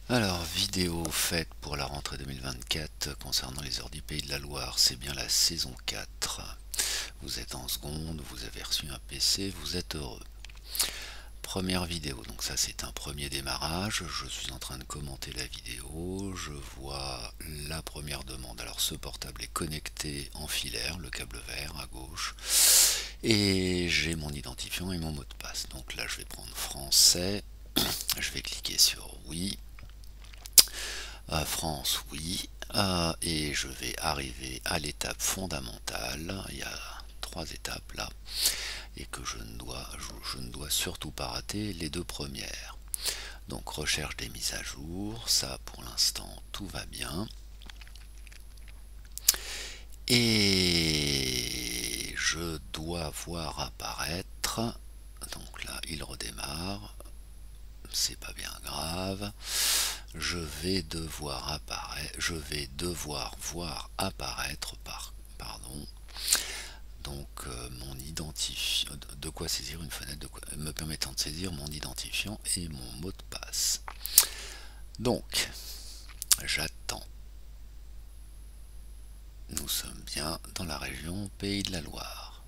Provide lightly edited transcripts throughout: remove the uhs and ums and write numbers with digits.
Alors, vidéo faite pour la rentrée 2024 concernant les heures du Pays de la Loire, c'est bien la saison 4. Vous êtes en seconde, vous avez reçu un PC, vous êtes heureux. Première vidéo, donc ça c'est un premier démarrage, je suis en train de commenter la vidéo, je vois la première demande. Alors ce portable est connecté en filaire, le câble vert à gauche, et j'ai mon identifiant et mon mot de passe. Donc là je vais prendre français, je vais cliquer sur oui. France, oui. Et je vais arriver à l'étape fondamentale. Il y a 3 étapes là. Et que je ne dois surtout pas rater les 2 premières. Donc recherche des mises à jour. Ça pour l'instant tout va bien. Et je dois voir apparaître. Donc là il redémarre. C'est pas bien grave. Je vais devoir voir apparaître donc mon identifiant, de quoi saisir une fenêtre me permettant de saisir mon identifiant et mon mot de passe. Donc j'attends. Nous sommes bien dans la région Pays de la Loire.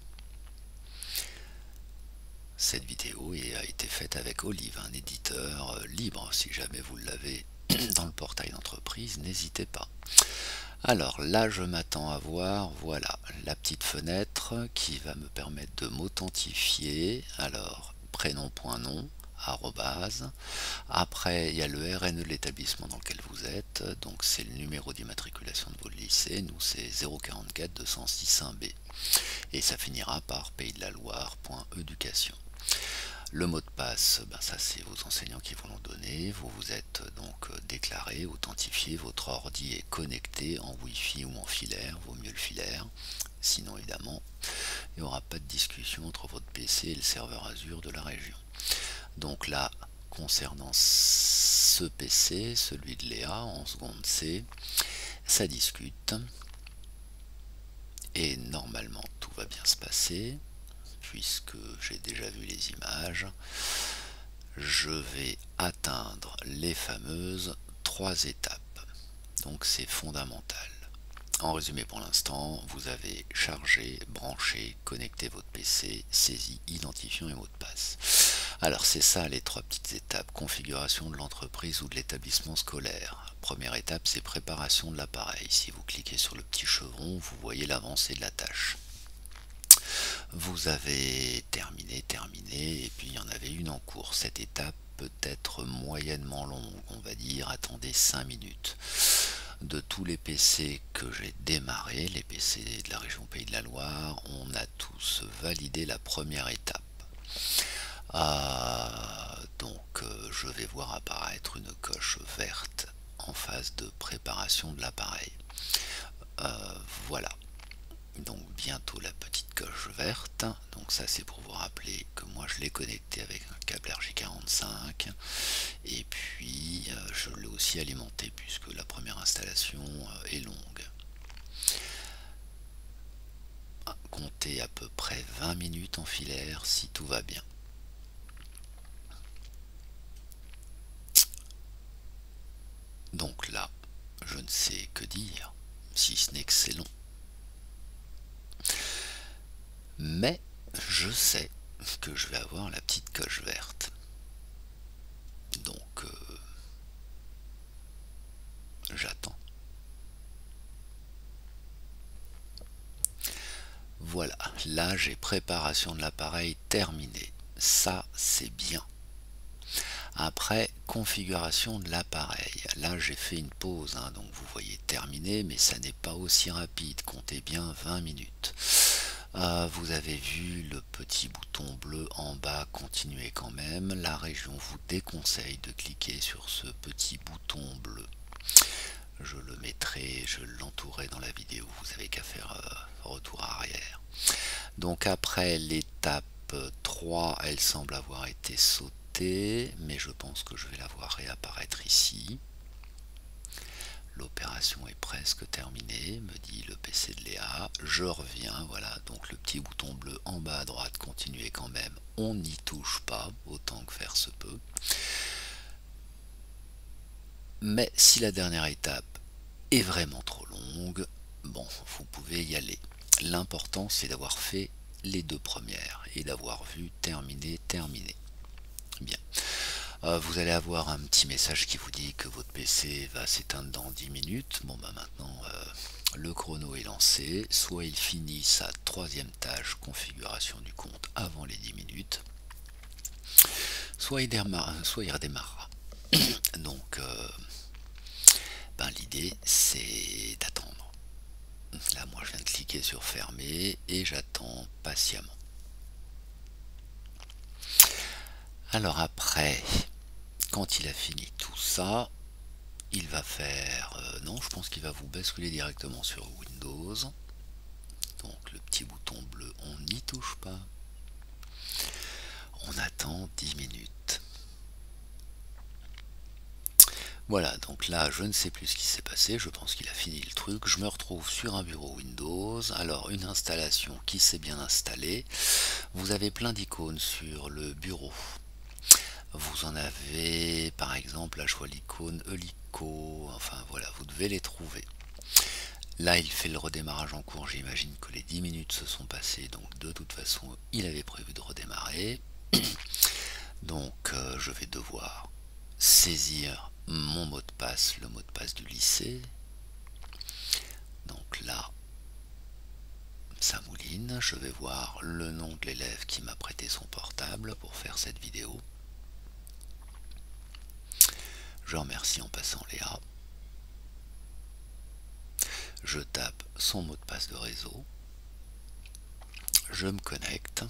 Cette vidéo a été faite avec Olive, un éditeur libre. Si jamais vous l'avez dans le portail d'entreprise, n'hésitez pas. Alors là, je m'attends à voir, voilà, la petite fenêtre qui va me permettre de m'authentifier. Alors, prénom.nom, arrobase. Après, il y a le RNE de l'établissement dans lequel vous êtes. Donc, c'est le numéro d'immatriculation de votre lycée. Nous, c'est 044 206 1B. Et ça finira par pays de la Loire.éducation. Le mot de passe, ça c'est vos enseignants qui vont le donner. Vous vous êtes donc déclaré, authentifié, votre ordi est connecté en Wi-Fi ou en filaire, vaut mieux le filaire. Sinon évidemment, il n'y aura pas de discussion entre votre PC et le serveur Azure de la région. Donc là, concernant ce PC, celui de Léa en seconde C, ça discute. Et normalement tout va bien se passer, puisque j'ai déjà vu les images. Je vais atteindre les fameuses 3 étapes. Donc c'est fondamental. En résumé pour l'instant, vous avez chargé, branché, connecté votre PC, saisi, identifiant et mot de passe. Alors c'est ça les 3 petites étapes. Configuration de l'entreprise ou de l'établissement scolaire. Première étape, c'est préparation de l'appareil. Si vous cliquez sur le petit chevron, vous voyez l'avancée de la tâche. Vous avez terminé, et puis il y en avait une en cours. Cette étape peut être moyennement longue, on va dire, attendez 5 minutes. De tous les PC que j'ai démarrés, les PC de la région Pays de la Loire, on a tous validé la première étape. Donc je vais voir apparaître une coche verte en phase de préparation de l'appareil. Voilà. Donc bientôt la petite coche verte. Donc ça c'est pour vous rappeler que moi je l'ai connecté avec un câble RJ45 et puis je l'ai aussi alimenté puisque la première installation est longue. Comptez à peu près 20 minutes en filaire si tout va bien. Donc là, je ne sais que dire, si ce n'est que c'est long. Mais je sais que je vais avoir la petite coche verte. Donc j'attends. Voilà, là j'ai préparation de l'appareil terminée. Ça c'est bien. Après, configuration de l'appareil. Là j'ai fait une pause, donc vous voyez terminé, mais ça n'est pas aussi rapide. Comptez bien 20 minutes. Vous avez vu le petit bouton bleu en bas, continuez quand même. La région vous déconseille de cliquer sur ce petit bouton bleu. Je le mettrai, je l'entourerai dans la vidéo, vous n'avez qu'à faire retour arrière. Donc après l'étape 3, elle semble avoir été sautée, mais je pense que je vais la voir réapparaître ici. L'opération est presque terminée, me dit le PC de Léa. Je reviens, voilà, donc le petit bouton bleu en bas à droite, continuez quand même. On n'y touche pas, autant que faire se peut. Mais si la dernière étape est vraiment trop longue, bon, vous pouvez y aller. L'important, c'est d'avoir fait les deux premières et d'avoir vu terminer. Bien. Vous allez avoir un petit message qui vous dit que votre PC va s'éteindre dans 10 minutes. Bon, bah maintenant, le chrono est lancé. Soit il finit sa troisième tâche, configuration du compte, avant les 10 minutes, soit il redémarrera. Donc, ben, l'idée, c'est d'attendre. Là, moi, je viens de cliquer sur fermer et j'attends patiemment. Alors après, quand il a fini tout ça, il va faire... non, je pense qu'il va vous basculer directement sur Windows. Donc le petit bouton bleu, on n'y touche pas. On attend 10 minutes. Voilà, donc là, je ne sais plus ce qui s'est passé, je pense qu'il a fini le truc. Je me retrouve sur un bureau Windows. Alors, une installation qui s'est bien installée. Vous avez plein d'icônes sur le bureau. Vous en avez, par exemple, là, je vois l'icône Helico. Enfin, voilà, vous devez les trouver. Là, il fait le redémarrage en cours. J'imagine que les 10 minutes se sont passées, donc de toute façon, il avait prévu de redémarrer. Donc, je vais devoir saisir mon mot de passe, le mot de passe du lycée. Donc là, ça mouline. Je vais voir le nom de l'élève qui m'a prêté son portable pour faire cette vidéo. Je remercie en passant Léa. Je tape son mot de passe de réseau. Je me connecte.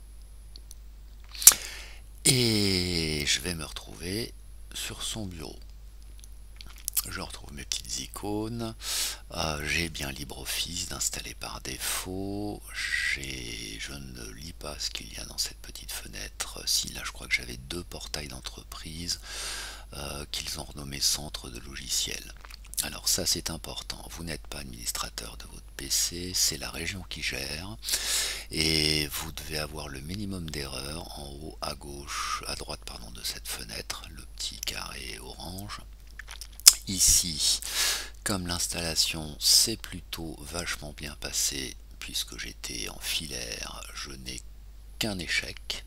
Et je vais me retrouver sur son bureau. Je retrouve mes petites icônes. J'ai bien LibreOffice d'installer par défaut. Je ne lis pas ce qu'il y a dans cette petite fenêtre. Si, là, je crois que j'avais deux portails d'entreprise qu'ils ont renommé centre de logiciels. Alors ça, c'est important. Vous n'êtes pas administrateur de votre PC, c'est la région qui gère. Et vous devez avoir le minimum d'erreurs en haut à gauche, à droite pardon, de cette fenêtre, le petit carré orange. Ici, comme l'installation s'est plutôt vachement bien passée, puisque j'étais en filaire, je n'ai qu'un échec.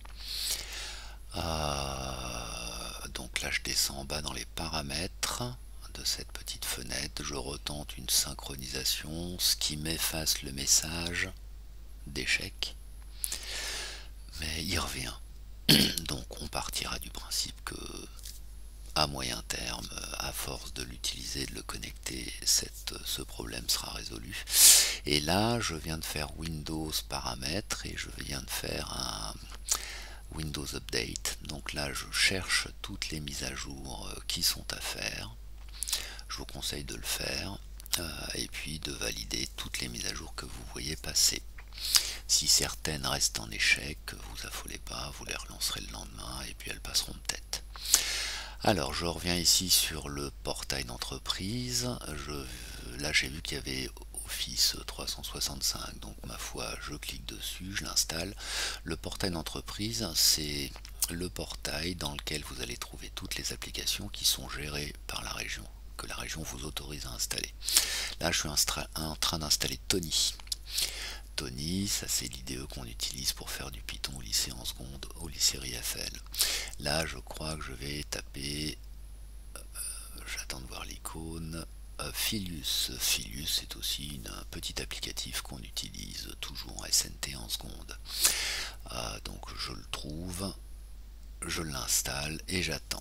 Donc là, je descends en bas dans les paramètres de cette petite fenêtre, je retente une synchronisation, ce qui m'efface le message d'échec. Mais il revient. Donc on partira du principe que à moyen terme, à force de l'utiliser, de le connecter, ce problème sera résolu. Et là, je viens de faire Windows paramètres et je viens de faire un Windows Update. Donc là, je cherche toutes les mises à jour qui sont à faire. Je vous conseille de le faire et puis de valider toutes les mises à jour que vous voyez passer. Si certaines restent en échec, vous affolez pas, vous les relancerez le lendemain et puis elles passeront de tête. Alors je reviens ici sur le portail d'entreprise. Là j'ai vu qu'il y avait Office 365, donc ma foi je clique dessus, je l'installe. Le portail d'entreprise, c'est le portail dans lequel vous allez trouver toutes les applications qui sont gérées par la région, que la région vous autorise à installer. Là je suis en train d'installer Tony. Tony, ça c'est l'IDE qu'on utilise pour faire du Python au lycée en seconde, au lycée RIFL. Là je crois que je vais taper, j'attends de voir l'icône, Filius. Filius c'est aussi un petit applicatif qu'on utilise toujours en SNT en seconde. Donc je le trouve, je l'installe et j'attends.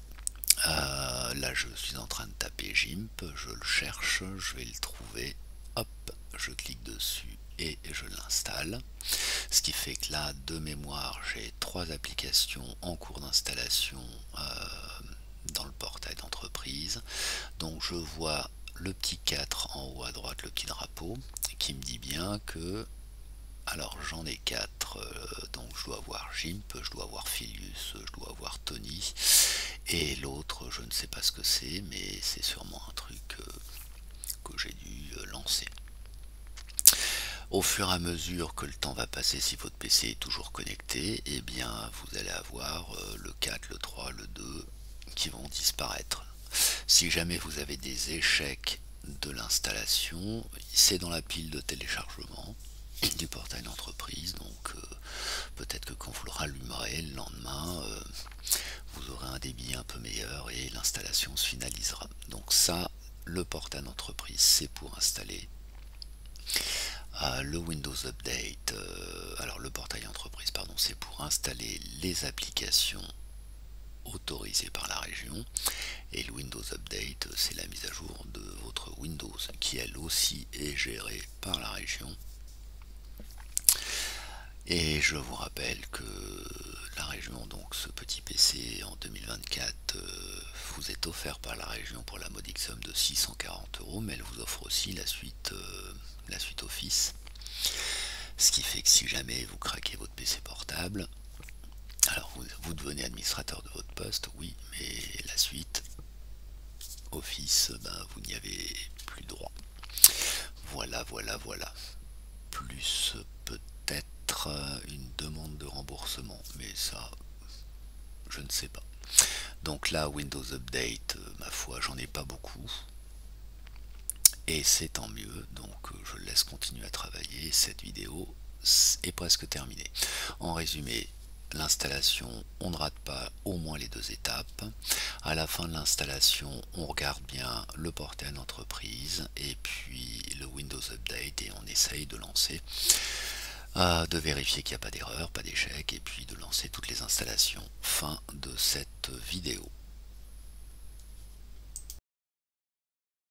Là je suis en train de taper GIMP, je le cherche, je vais le trouver, hop, je clique dessus et je l'installe. Ce qui fait que là, de mémoire, j'ai 3 applications en cours d'installation dans le portail d'entreprise. Donc je vois le petit 4 en haut à droite, le petit drapeau, qui me dit bien que... Alors j'en ai 4, donc je dois avoir GIMP, je dois avoir Filius, je dois avoir Tony, et l'autre je ne sais pas ce que c'est, mais c'est sûrement un truc que j'ai dû lancer. Au fur et à mesure que le temps va passer, si votre PC est toujours connecté, eh bien vous allez avoir le 4, le 3, le 2 qui vont disparaître. Si jamais vous avez des échecs de l'installation, c'est dans la pile de téléchargement du portail d'entreprise, donc peut-être que quand vous le rallumerez le lendemain, vous aurez un débit un peu meilleur et l'installation se finalisera. Donc ça, le portail d'entreprise, c'est pour installer. Le Windows Update, alors le portail entreprise, pardon, c'est pour installer les applications autorisées par la région, et le Windows Update, c'est la mise à jour de votre Windows, qui elle aussi est gérée par la région. Et je vous rappelle que la région, donc ce petit PC en 2024, vous est offert par la région pour la modique somme de 640 €, mais elle vous offre aussi la suite Office. Ce qui fait que si jamais vous craquez votre PC portable, alors vous devenez administrateur de votre poste, oui, mais la suite Office, ben, vous n'y avez plus droit. Voilà, voilà, voilà. Plus peut-être une demande de remboursement, mais ça, je ne sais pas. Donc là, Windows Update, ma foi, j'en ai pas beaucoup. Et c'est tant mieux, donc je laisse continuer à travailler. Cette vidéo est presque terminée. En résumé, l'installation, on ne rate pas au moins les 2 étapes. À la fin de l'installation, on regarde bien le portail d'entreprise et puis le Windows Update et on essaye de lancer, de vérifier qu'il n'y a pas d'erreur, pas d'échec et puis de lancer toutes les installations. Fin de cette vidéo.